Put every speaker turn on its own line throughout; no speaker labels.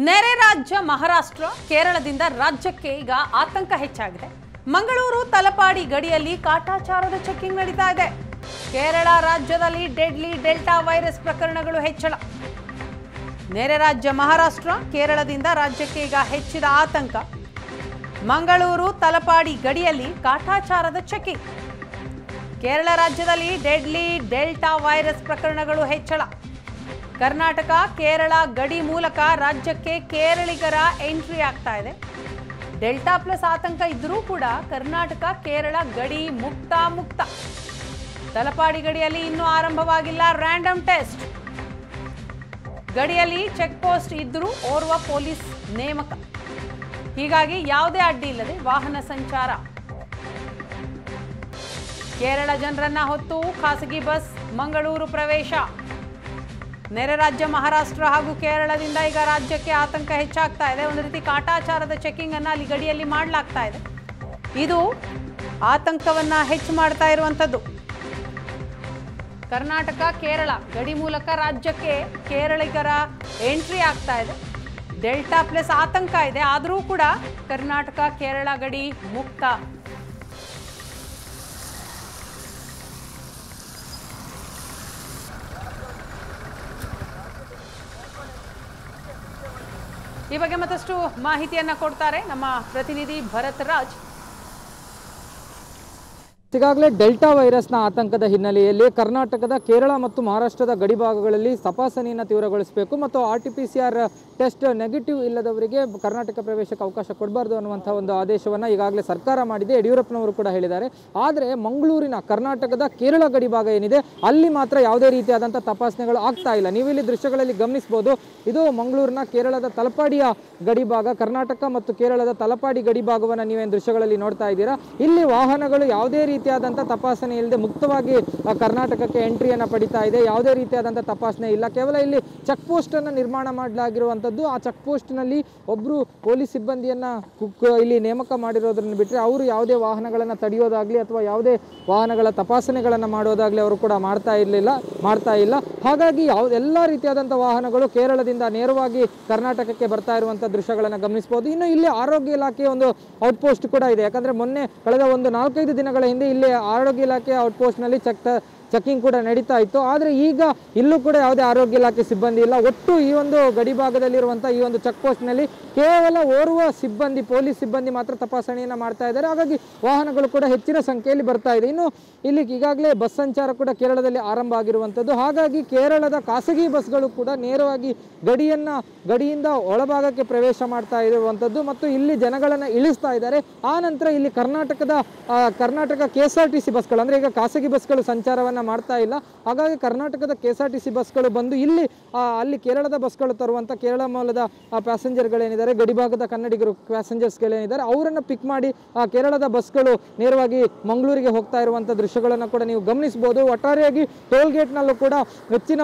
ನೆರೆ ರಾಜ್ಯ ಮಹಾರಾಷ್ಟ್ರ ಕೇರಳದಿಂದ ರಾಜ್ಯಕ್ಕೆ ಈಗ ಆತಂಕ ಹೆಚ್ಚಾಗಿದೆ. ಮಂಗಳೂರು ತಲಪಾಡಿ ಗಡಿಯಲ್ಲಿ ಕಾಟಾಚಾರದ ಚೆಕಿಂಗ್ ನಡೀತಾ ಇದೆ. ಕೇರಳ ರಾಜ್ಯದಲ್ಲಿ ಡೆಡ್ಲಿ ಡೆಲ್ಟಾ ವೈರಸ್ ಪ್ರಕರಣಗಳು ಹೆಚ್ಚಳ. ನೆರೆ ರಾಜ್ಯ ಮಹಾರಾಷ್ಟ್ರ ಕೇರಳದಿಂದ ರಾಜ್ಯಕ್ಕೆ ಈಗ ಹೆಚ್ಚಿದ ಆತಂಕ. ಮಂಗಳೂರು ತಲಪಾಡಿ ಗಡಿಯಲ್ಲಿ ಕಾಟಾಚಾರದ ಚೆಕಿಂಗ್. ಕೇರಳ ರಾಜ್ಯದಲ್ಲಿ ಡೆಡ್ಲಿ ಡೆಲ್ಟಾ ವೈರಸ್ ಪ್ರಕರಣಗಳು ಹೆಚ್ಚಳ. ಕರ್ನಾಟಕ ಕೇರಳ ಗಡಿ ಮೂಲಕ ರಾಜ್ಯಕ್ಕೆ ಕೇರಳಿಗರ ಎಂಟ್ರಿ ಆಗ್ತಾ ಇದೆ. ಡೆಲ್ಟಾ ಪ್ಲಸ್ ಆತಂಕ ಇದ್ರೂ ಕೂಡ ಕರ್ನಾಟಕ ಕೇರಳ ಗಡಿ ಮುಕ್ತ. ತಲಪಾಡಿ ಗಡಿಯಲ್ಲಿ ಇನ್ನೂ ಆರಂಭವಾಗಿಲ್ಲ ರ್ಯಾಂಡಮ್ ಟೆಸ್ಟ್. ಗಡಿಯಲ್ಲಿ ಚೆಕ್ ಪೋಸ್ಟ್ ಇದ್ರೂ ಓರ್ವ ಪೊಲೀಸ್ ನೇಮಕ. ಹೀಗಾಗಿ ಯಾವುದೇ ಅಡ್ಡಿ ಇಲ್ಲದೆ ವಾಹನ ಸಂಚಾರ. ಕೇರಳ ಜನರನ್ನ ಹೊತ್ತು ಖಾಸಗಿ ಬಸ್ ಮಂಗಳೂರು ಪ್ರವೇಶ. ನೆರೆ ರಾಜ್ಯ ಮಹಾರಾಷ್ಟ್ರ ಹಾಗೂ ಕೇರಳದಿಂದ ಈಗ ರಾಜ್ಯಕ್ಕೆ ಆತಂಕ ಹೆಚ್ಚಾಗ್ತಾ ಇದೆ. ಒಂದು ರೀತಿ ಕಾಟಾಚಾರದ ಚೆಕಿಂಗ್ ಅನ್ನ ಅಲ್ಲಿ ಗಡಿಯಲ್ಲಿ ಮಾಡಲಾಗ್ತಾ ಇದೆ. ಇದು ಆತಂಕವನ್ನ ಹೆಚ್ಚು ಮಾಡ್ತಾ ಇರುವಂತದ್ದು. ಕರ್ನಾಟಕ ಕೇರಳ ಗಡಿ ಮೂಲಕ ರಾಜ್ಯಕ್ಕೆ ಕೇರಳಿಗರ ಎಂಟ್ರಿ ಆಗ್ತಾ ಇದೆ. ಡೆಲ್ಟಾ ಪ್ಲಸ್ ಆತಂಕ ಇದೆ, ಆದರೂ ಕೂಡ ಕರ್ನಾಟಕ ಕೇರಳ ಗಡಿ ಮುಕ್ತ. ಈ ಬಗ್ಗೆ ಮತ್ತಷ್ಟು ಮಾಹಿತಿಯನ್ನ ಕೊಡ್ತಾರೆ ನಮ್ಮ ಪ್ರತಿನಿಧಿ ಭರತ್ ರಾಜ್.
ಈಗಾಗಲೇ ಡೆಲ್ಟಾ ವೈರಸ್ನ ಆತಂಕದ ಹಿನ್ನೆಲೆಯಲ್ಲಿ ಕರ್ನಾಟಕದ ಕೇರಳ ಮತ್ತು ಮಹಾರಾಷ್ಟ್ರದ ಗಡಿ ಭಾಗಗಳಲ್ಲಿ ತಪಾಸಣೆಯನ್ನು ತೀವ್ರಗೊಳಿಸಬೇಕು ಮತ್ತು RT-PCR ಟೆಸ್ಟ್ ನೆಗೆಟಿವ್ ಇಲ್ಲದವರಿಗೆ ಕರ್ನಾಟಕ ಪ್ರವೇಶಕ್ಕೆ ಅವಕಾಶ ಕೊಡಬಾರ್ದು ಅನ್ನುವಂಥ ಒಂದು ಆದೇಶವನ್ನು ಈಗಾಗಲೇ ಸರ್ಕಾರ ಮಾಡಿದೆ. ಯಡಿಯೂರಪ್ಪನವರು ಕೂಡ ಹೇಳಿದ್ದಾರೆ. ಆದರೆ ಮಂಗಳೂರಿನ ಕರ್ನಾಟಕದ ಕೇರಳ ಗಡಿ ಭಾಗ ಏನಿದೆ ಅಲ್ಲಿ ಮಾತ್ರ ಯಾವುದೇ ರೀತಿಯಾದಂಥ ತಪಾಸಣೆಗಳು ಆಗ್ತಾ ಇಲ್ಲ. ನೀವು ಇಲ್ಲಿ ದೃಶ್ಯಗಳಲ್ಲಿ ಗಮನಿಸಬಹುದು. ಇದು ಮಂಗಳೂರಿನ ಕೇರಳದ ತಲಪಾಡಿಯ ಗಡಿ ಭಾಗ. ಕರ್ನಾಟಕ ಮತ್ತು ಕೇರಳದ ತಲಪಾಡಿ ಗಡಿ ಭಾಗವನ್ನು ನೀವೇನು ದೃಶ್ಯಗಳಲ್ಲಿ ನೋಡ್ತಾ ಇದ್ದೀರಾ. ಇಲ್ಲಿ ವಾಹನಗಳು ಯಾವುದೇ ರೀತಿಯಾದಂಥ ತಪಾಸಣೆ ಇಲ್ಲದೆ ಮುಕ್ತವಾಗಿ ಕರ್ನಾಟಕಕ್ಕೆ ಎಂಟ್ರಿಯನ್ನು ಪಡಿತಾ ಇದೆ. ಯಾವುದೇ ರೀತಿಯಾದಂಥ ತಪಾಸಣೆ ಇಲ್ಲ. ಕೇವಲ ಇಲ್ಲಿ ಚೆಕ್ ಪೋಸ್ಟ್ ಅನ್ನು ನಿರ್ಮಾಣ ಮಾಡಲಾಗಿರುವಂಥದ್ದು. ಆ ಚೆಕ್ ಪೋಸ್ಟ್ ನಲ್ಲಿ ಒಬ್ಬರು ಪೊಲೀಸ್ ಸಿಬ್ಬಂದಿಯನ್ನ ಇಲ್ಲಿ ನೇಮಕ ಮಾಡಿರೋದನ್ನು ಬಿಟ್ಟರೆ ಅವರು ಯಾವುದೇ ವಾಹನಗಳನ್ನು ತಡೆಯೋದಾಗ್ಲಿ ಅಥವಾ ಯಾವುದೇ ವಾಹನಗಳ ತಪಾಸಣೆಗಳನ್ನು ಮಾಡೋದಾಗ್ಲಿ ಅವರು ಕೂಡ ಮಾಡ್ತಾ ಇಲ್ಲ. ಹಾಗಾಗಿ ಎಲ್ಲ ರೀತಿಯಾದಂಥ ವಾಹನಗಳು ಕೇರಳದಿಂದ ನೇರವಾಗಿ ಕರ್ನಾಟಕಕ್ಕೆ ಬರ್ತಾ ಇರುವಂಥ ದೃಶ್ಯಗಳನ್ನು ಗಮನಿಸಬಹುದು. ಇನ್ನು ಇಲ್ಲಿ ಆರೋಗ್ಯ ಇಲಾಖೆಯ ಒಂದು ಔಟ್ಪೋಸ್ಟ್ ಕೂಡ ಇದೆ. ಯಾಕಂದ್ರೆ ಮೊನ್ನೆ ಕಳೆದ ಒಂದು 4-5 ದಿನಗಳ ಹಿಂದೆ ಇಲ್ಲಿ ಆರೋಗ್ಯ ಇಲಾಖೆ ಔಟ್ಪೋಸ್ಟ್ ನಲ್ಲಿ ಚೆಕಿಂಗ್ ಕೂಡ ನಡೀತಾ ಇತ್ತು. ಆದರೆ ಈಗ ಇಲ್ಲೂ ಕೂಡ ಯಾವುದೇ ಆರೋಗ್ಯ ಇಲಾಖೆ ಸಿಬ್ಬಂದಿ ಇಲ್ಲ. ಒಟ್ಟು ಈ ಒಂದು ಗಡಿ ಭಾಗದಲ್ಲಿರುವಂತಹ ಈ ಒಂದು ಚೆಕ್ ಪೋಸ್ಟ್ ನಲ್ಲಿ ಕೇವಲ ಓರ್ವ ಸಿಬ್ಬಂದಿ ಪೊಲೀಸ್ ಸಿಬ್ಬಂದಿ ಮಾತ್ರ ತಪಾಸಣೆಯನ್ನು ಮಾಡ್ತಾ ಇದ್ದಾರೆ. ಹಾಗಾಗಿ ವಾಹನಗಳು ಕೂಡ ಹೆಚ್ಚಿನ ಸಂಖ್ಯೆಯಲ್ಲಿ ಬರ್ತಾ ಇದೆ. ಇನ್ನು ಇಲ್ಲಿ ಈಗಾಗಲೇ ಬಸ್ ಸಂಚಾರ ಕೂಡ ಕೇರಳದಲ್ಲಿ ಆರಂಭ ಆಗಿರುವಂಥದ್ದು. ಹಾಗಾಗಿ ಕೇರಳದ ಖಾಸಗಿ ಬಸ್ಗಳು ಕೂಡ ನೇರವಾಗಿ ಗಡಿಯಿಂದ ಒಳಭಾಗಕ್ಕೆ ಪ್ರವೇಶ ಮಾಡ್ತಾ ಇರುವಂಥದ್ದು ಮತ್ತು ಇಲ್ಲಿ ಜನಗಳನ್ನು ಇಳಿಸ್ತಾ ಇದ್ದಾರೆ. ಆ ನಂತರ ಇಲ್ಲಿ ಕರ್ನಾಟಕ KSRTC ಬಸ್ಗಳು ಅಂದ್ರೆ ಈಗ ಖಾಸಗಿ ಬಸ್ಗಳು ಸಂಚಾರವನ್ನ ಮಾಡ್ತಾ ಇಲ್ಲ. ಹಾಗಾಗಿ ಕರ್ನಾಟಕದ KSRTC ಬಸ್ಗಳು ಬಂದು ಅಲ್ಲಿ ಕೇರಳದ ಬಸ್ಗಳು ತರುವಂತ ಕೇರಳ ಮೂಲದ ಪ್ಯಾಸೆಂಜರ್ಗಳೇನಿದ್ದಾರೆ, ಗಡಿಭಾಗದ ಕನ್ನಡಿಗರು ಪ್ಯಾಸೆಂಜರ್ಸ್ಗಳೇನಿದ್ದಾರೆ ಅವರನ್ನು ಪಿಕ್ ಮಾಡಿ ಕೇರಳದ ಬಸ್ಗಳು ನೇರವಾಗಿ ಮಂಗಳೂರಿಗೆ ಹೋಗ್ತಾ ಇರುವಂಥ ದೃಶ್ಯಗಳನ್ನು ಕೂಡ ನೀವು ಗಮನಿಸಬಹುದು. ಒಟ್ಟಾರೆಯಾಗಿ ಟೋಲ್ ಗೇಟ್ನಲ್ಲೂ ಕೂಡ ಹೆಚ್ಚಿನ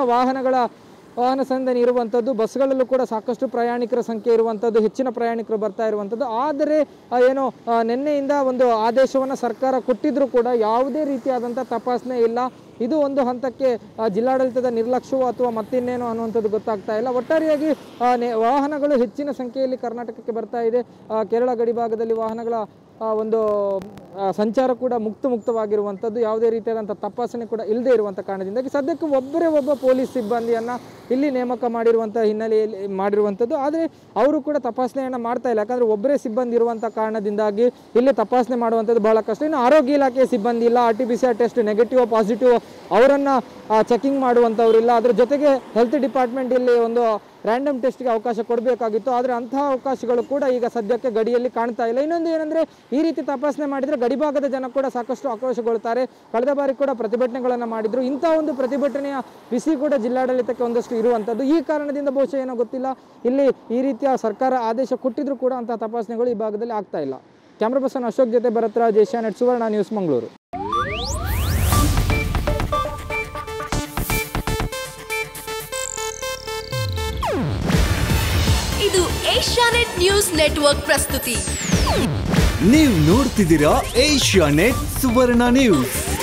ವಾಹನ ಸಂದಣಿ ಇರುವಂಥದ್ದು. ಬಸ್ಗಳಲ್ಲೂ ಕೂಡ ಸಾಕಷ್ಟು ಪ್ರಯಾಣಿಕರ ಸಂಖ್ಯೆ ಇರುವಂಥದ್ದು, ಹೆಚ್ಚಿನ ಪ್ರಯಾಣಿಕರು ಬರ್ತಾ ಇರುವಂಥದ್ದು. ಆದರೆ ನಿನ್ನೆಯಿಂದ ಒಂದು ಆದೇಶವನ್ನು ಸರ್ಕಾರ ಕೊಟ್ಟಿದ್ರೂ ಕೂಡ ಯಾವುದೇ ರೀತಿಯಾದಂಥ ತಪಾಸಣೆ ಇಲ್ಲ. ಇದು ಒಂದು ಹಂತಕ್ಕೆ ಜಿಲ್ಲಾಡಳಿತದ ನಿರ್ಲಕ್ಷ್ಯವೋ ಅಥವಾ ಮತ್ತಿನ್ನೇನೋ ಅನ್ನುವಂಥದ್ದು ಗೊತ್ತಾಗ್ತಾ ಇಲ್ಲ. ಒಟ್ಟಾರೆಯಾಗಿ ವಾಹನಗಳು ಹೆಚ್ಚಿನ ಸಂಖ್ಯೆಯಲ್ಲಿ ಕರ್ನಾಟಕಕ್ಕೆ ಬರ್ತಾ ಇದೆ. ಕೇರಳ ಗಡಿ ಭಾಗದಲ್ಲಿ ವಾಹನಗಳ ಒಂದು ಸಂಚಾರ ಕೂಡ ಮುಕ್ತವಾಗಿರುವಂಥದ್ದು. ಯಾವುದೇ ರೀತಿಯಾದಂಥ ತಪಾಸಣೆ ಕೂಡ ಇಲ್ಲದೆ ಇರುವಂಥ ಕಾರಣದಿಂದಾಗಿ ಸದ್ಯಕ್ಕೆ ಒಬ್ಬ ಪೊಲೀಸ್ ಸಿಬ್ಬಂದಿಯನ್ನು ಇಲ್ಲಿ ನೇಮಕ ಮಾಡಿರುವಂಥ ಹಿನ್ನೆಲೆಯಲ್ಲಿ ಮಾಡಿರುವಂಥದ್ದು. ಆದರೆ ಅವರು ಕೂಡ ತಪಾಸಣೆಯನ್ನು ಮಾಡ್ತಾ ಇಲ್ಲ. ಯಾಕಂದರೆ ಒಬ್ಬರೇ ಸಿಬ್ಬಂದಿ ಇರುವಂಥ ಕಾರಣದಿಂದಾಗಿ ಇಲ್ಲಿ ತಪಾಸಣೆ ಮಾಡುವಂಥದ್ದು ಬಹಳ ಕಷ್ಟ. ಇನ್ನು ಆರೋಗ್ಯ ಇಲಾಖೆ ಸಿಬ್ಬಂದಿ ಇಲ್ಲ. RT-PCR ಟೆಸ್ಟ್ ನೆಗೆಟಿವ್ ಪಾಸಿಟಿವ್ ಅವರನ್ನು ಚೆಕಿಂಗ್ ಮಾಡುವಂಥವ್ರಿಲ್ಲ. ಅದ್ರ ಜೊತೆಗೆ ಹೆಲ್ತ್ ಡಿಪಾರ್ಟ್ಮೆಂಟ್ ಇಲ್ಲಿ ಒಂದು ರ್ಯಾಂಡಮ್ ಟೆಸ್ಟ್ಗೆ ಅವಕಾಶ ಕೊಡಬೇಕಾಗಿತ್ತು. ಆದರೆ ಅಂತಹ ಅವಕಾಶಗಳು ಕೂಡ ಈಗ ಸದ್ಯಕ್ಕೆ ಗಡಿಯಲ್ಲಿ ಕಾಣ್ತಾ ಇಲ್ಲ. ಇನ್ನೊಂದು ಏನಂದರೆ ಈ ರೀತಿ ತಪಾಸಣೆ ಮಾಡಿದರೆ ಗಡಿಭಾಗದ ಜನ ಕೂಡ ಸಾಕಷ್ಟು ಆಕ್ರೋಶಗೊಳ್ತಾರೆ. ಕಳೆದ ಬಾರಿ ಕೂಡ ಪ್ರತಿಭಟನೆಗಳನ್ನು ಮಾಡಿದ್ರು. ಇಂಥ ಒಂದು ಪ್ರತಿಭಟನೆಯ ಬಿಸಿ ಕೂಡ ಜಿಲ್ಲಾಡಳಿತಕ್ಕೆ ಒಂದಷ್ಟು ಇರುವಂಥದ್ದು. ಈ ಕಾರಣದಿಂದ ಬಹುಶಃ ಏನೋ ಗೊತ್ತಿಲ್ಲ, ಇಲ್ಲಿ ಈ ರೀತಿಯ ಸರ್ಕಾರ ಆದೇಶ ಕೊಟ್ಟಿದ್ರು ಕೂಡ ಅಂತಹ ತಪಾಸಣೆಗಳು ಈ ಭಾಗದಲ್ಲಿ ಆಗ್ತಾ ಇಲ್ಲ. ಕ್ಯಾಮ್ರಾ ಪರ್ಸನ್ ಅಶೋಕ್ ಜೊತೆ ಭರತ್ ರಾಜ್, ಏಷ್ಯಾನೆಟ್ ಸುವರ್ಣ ನ್ಯೂಸ್, ಮಂಗಳೂರು.
ಇದು ಏಷ್ಯಾನೆಟ್ ನ್ಯೂಸ್ ನೆಟ್ವರ್ಕ್ ಪ್ರಸ್ತುತಿ.
ನೀವು ನೋಡ್ತಿದ್ದೀರಾ ಏಷ್ಯಾನೆಟ್ ಸುವರ್ಣ ನ್ಯೂಸ್.